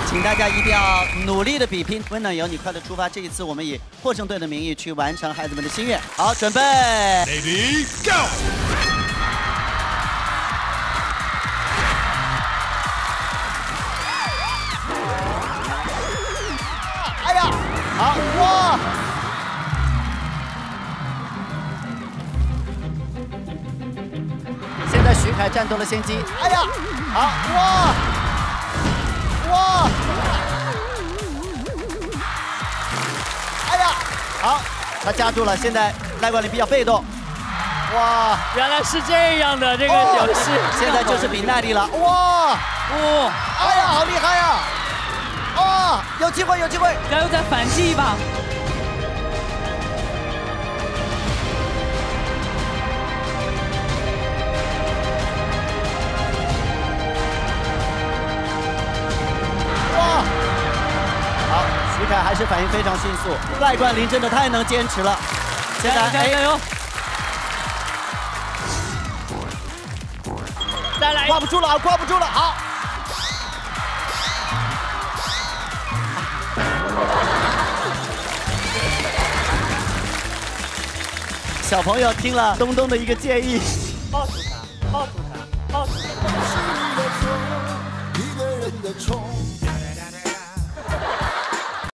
请大家一定要努力的比拼，温暖由你，快乐出发。这一次我们以获胜队的名义去完成孩子们的心愿。好，准备 ，Ready Go！ 哎呀，好哇！现在徐凯占夺了先机。哎呀，好哇！哇！哎呀，好，他夹住了。现在赖冠霖比较被动。哇！ 原来是这样的这个游戏， 现在就是比耐力了。哇！ 哦， 哎呀，好厉害呀！哇，有机会，有机会！ 加油，再反击一把！ 哇！好，徐凯还是反应非常迅速，赖冠霖真的太能坚持了。现在加油！再来！ 挂不住了，挂不住了，好。小朋友听了东东的一个建议， 抱住他，抱住他，抱住他。